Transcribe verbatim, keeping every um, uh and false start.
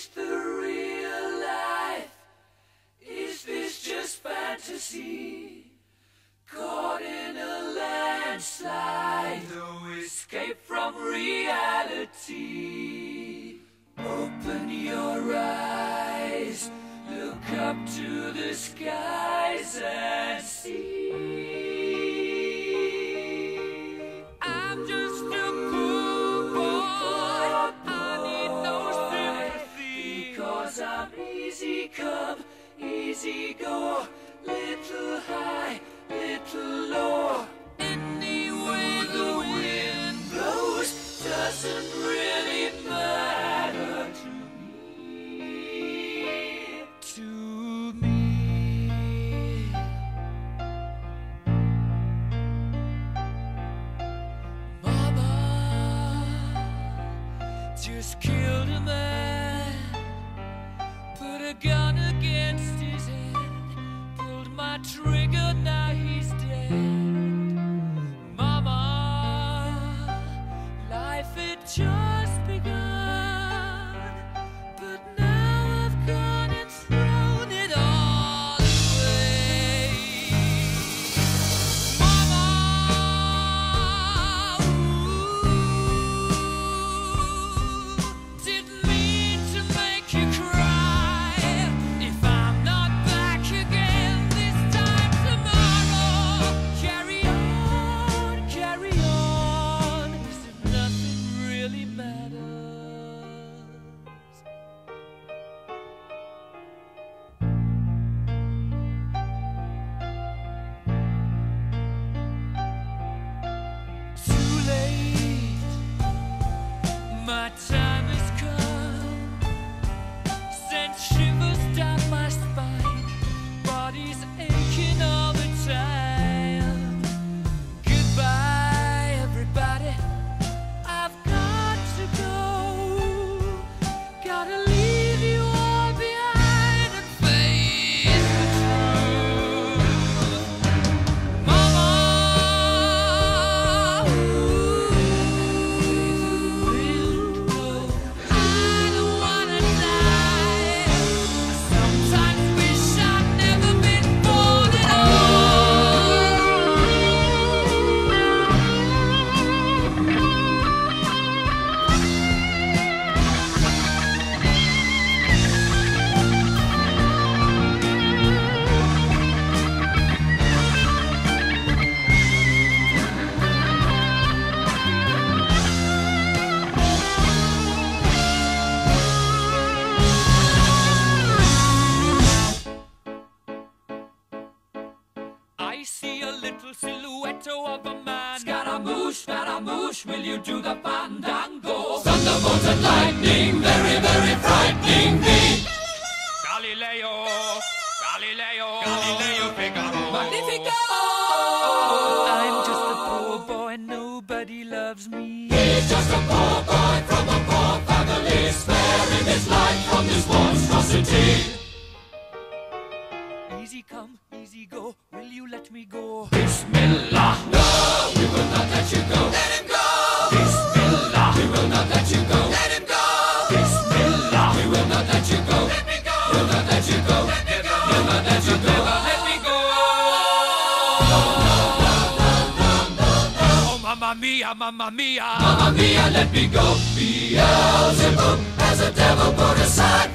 this the real life? Is this just fantasy? Caught in a landslide, no escape from reality. Open your eyes, look up to the skies and see. I'm just a poor boy, I need no sympathy, because I'm easy come, easy go, little high, little low. Any way the wind blows doesn't really matter to me, to me. Mama just killed a man, put a gun against his head, pulled my trigger, now he's dead. Mama, life had just begun, but now I've gone and thrown it all away. Mama, ooh, didn't mean to make you cry. If I'm not back again this time tomorrow, carry on, carry on, as if nothing really matters. Too late, my time has come, sent shivers down my spine, body's aching all the time. Goodbye, everybody, I've got to go, gotta leave you all behind and face the truth. Mama, ooh, I don't wanna die. I sometimes wish I'd never been born at I see a little silhouette of a man. Scaramouche, Scaramouche, will you do the fandango? Thunderbolt and lightning, very, very frightening me. Galileo, Galileo, Galileo Figaro. Magnifico! I'm just a poor boy, nobody loves me. He's just a poor boy from a poor family, sparing his life from this monstrosity. Easy come, easy go, will you let me go? Bismillah, no, we will not let you go. Let him go! Bismillah, we will not let you go. Let him go! Bismillah, we will not let you go. Let me go! We'll not let you go. Let me go! We'll not let you go. Never let me go! No, no, no, no, no, no, no. Oh, mamma mia, mamma mia, mamma mia, let me go. Beelzebub has a devil put aside